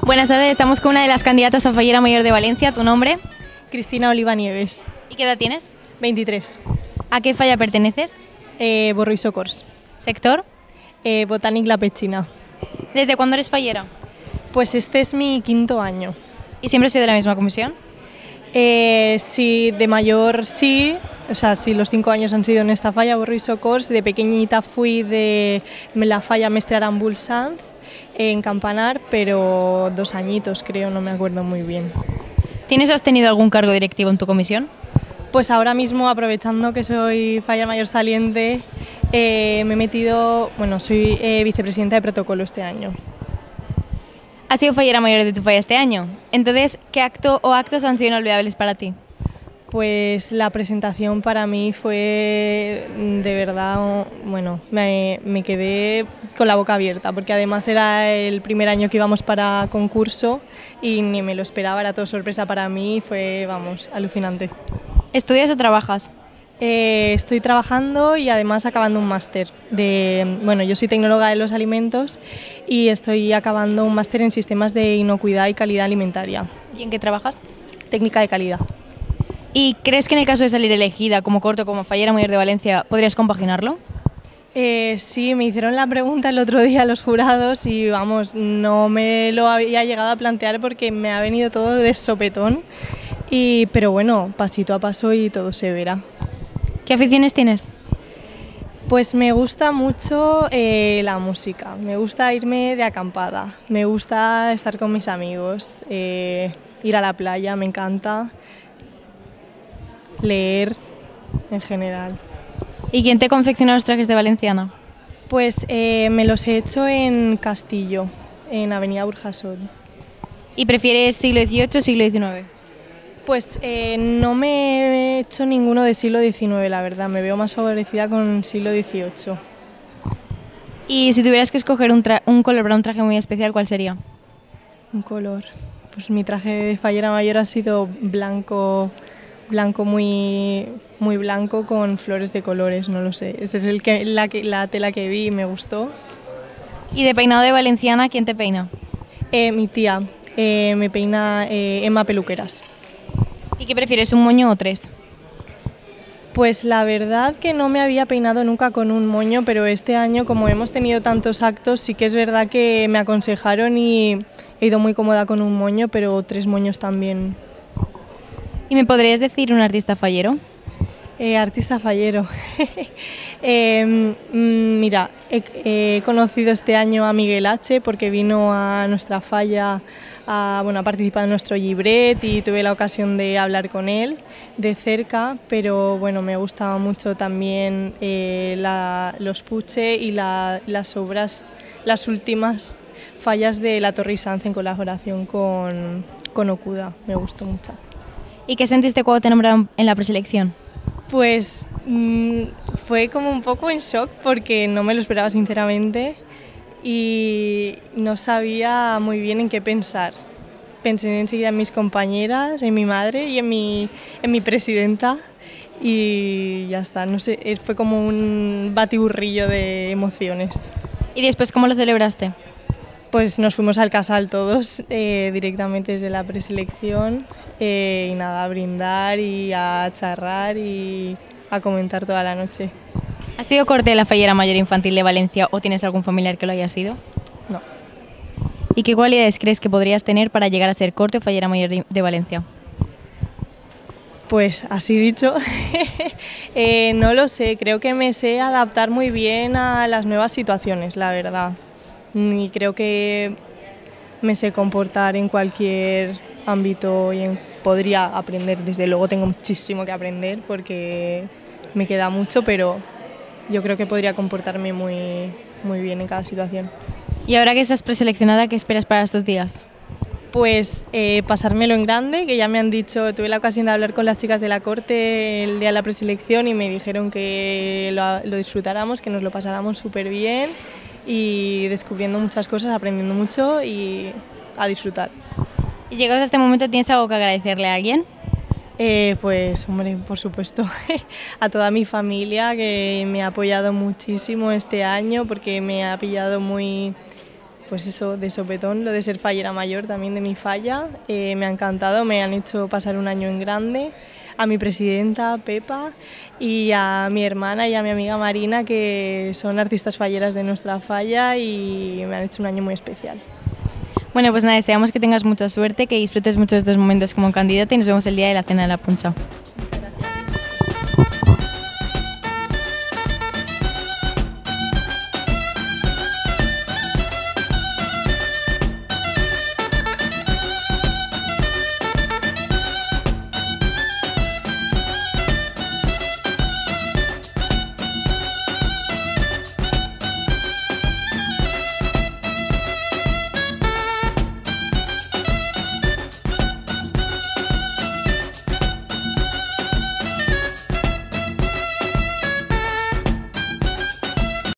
Buenas tardes, estamos con una de las candidatas a Fallera Mayor de Valencia. ¿Tu nombre? Cristina Oliva Nieves, ¿Y qué edad tienes? 23, ¿A qué falla perteneces? Borro y Socors, ¿Sector? Botànic La Petxina. ¿Desde cuándo eres fallera? Pues este es mi quinto año. ¿Y siempre has sido de la misma comisión? Sí, de mayor sí, o sea, sí, los 5 años han sido en esta falla, Borro y Socors. De pequeñita fui de la falla Mestre Arambul Sanz, en Campanar, pero 2 añitos creo, no me acuerdo muy bien. ¿Tienes o has tenido algún cargo directivo en tu comisión? Pues ahora mismo, aprovechando que soy falla mayor saliente, me he metido, bueno, soy vicepresidenta de protocolo este año. Has sido fallera mayor de tu falla este año. Entonces, ¿qué acto o actos han sido inolvidables para ti? Pues la presentación para mí fue de verdad, bueno, me quedé con la boca abierta porque además era el primer año que íbamos para concurso y ni me lo esperaba, era todo sorpresa para mí y fue, vamos, alucinante. ¿Estudias o trabajas? Estoy trabajando y además acabando un máster bueno, yo soy tecnóloga de los alimentos y estoy acabando un máster en sistemas de inocuidad y calidad alimentaria. ¿Y en qué trabajas? Técnica de calidad. ¿Y crees que en el caso de salir elegida como corto como Fallera Mayor de Valencia podrías compaginarlo? Sí, me hicieron la pregunta el otro día los jurados y vamos, no me lo había llegado a plantear porque me ha venido todo de sopetón, pero bueno, pasito a paso y todo se verá. ¿Qué aficiones tienes? Pues me gusta mucho la música, me gusta irme de acampada, me gusta estar con mis amigos, ir a la playa, me encanta, leer en general. ¿Y quién te confecciona los trajes de valenciana? Pues me los he hecho en Castillo, en Avenida Burjasot. ¿Y prefieres siglo XVIII o siglo XIX? Pues no me he hecho ninguno de siglo XIX, la verdad, me veo más favorecida con siglo XVIII. Y si tuvieras que escoger un color para un traje muy especial, ¿cuál sería? Un color, pues mi traje de fallera mayor ha sido blanco, blanco muy blanco con flores de colores, no lo sé. Esa es la tela que vi y me gustó. ¿Y de peinado de valenciana, quién te peina? Mi tía me peina Emma Peluqueras. ¿Y qué prefieres, un moño o tres? Pues la verdad que no me había peinado nunca con un moño, pero este año, como hemos tenido tantos actos, sí que es verdad que me aconsejaron y he ido muy cómoda con un moño, pero 3 moños también. ¿Y me podrías decir un artista fallero? Artista fallero. Mira, he conocido este año a Miguel H. porque vino a nuestra falla, ha participado en nuestro llibret y tuve la ocasión de hablar con él de cerca, pero bueno, me gustaba mucho también los Puche y las obras, las últimas fallas de la Torre Sanz en colaboración con Okuda, me gustó mucho. ¿Y qué sentiste cuando te nombraron en la preselección? Pues fue como un poco en shock porque no me lo esperaba sinceramente y no sabía muy bien en qué pensar. Pensé enseguida en mis compañeras, en mi madre y en mi presidenta y ya está, no sé, fue como un batiburrillo de emociones. ¿Y después cómo lo celebraste? Pues nos fuimos al Casal todos directamente desde la preselección y nada, a brindar y a charrar y a comentar toda la noche. ¿Has sido corte de la Fallera Mayor Infantil de Valencia o tienes algún familiar que lo haya sido? No. ¿Y qué cualidades crees que podrías tener para llegar a ser corte o Fallera Mayor de Valencia? Pues así dicho, no lo sé, creo que me sé adaptar muy bien a las nuevas situaciones, la verdad. Y creo que me sé comportar en cualquier ámbito y podría aprender. Desde luego tengo muchísimo que aprender porque me queda mucho, pero yo creo que podría comportarme muy bien en cada situación. Y ahora que estás preseleccionada, ¿qué esperas para estos días? Pues pasármelo en grande, que ya me han dicho, tuve la ocasión de hablar con las chicas de la corte el día de la preselección y me dijeron que lo disfrutáramos, que nos lo pasáramos súper bien y descubriendo muchas cosas, aprendiendo mucho y a disfrutar. ¿Y llegados a este momento tienes algo que agradecerle a alguien? Pues hombre, por supuesto, a toda mi familia que me ha apoyado muchísimo este año porque me ha pillado muy pues eso, de sopetón, lo de ser fallera mayor también de mi falla. Me ha encantado, me han hecho pasar un año en grande. A mi presidenta, Pepa, y a mi hermana y a mi amiga Marina, que son artistas falleras de nuestra falla y me han hecho un año muy especial. Bueno, pues nada, deseamos que tengas mucha suerte, que disfrutes mucho de estos momentos como candidata y nos vemos el día de la cena de la Puncha.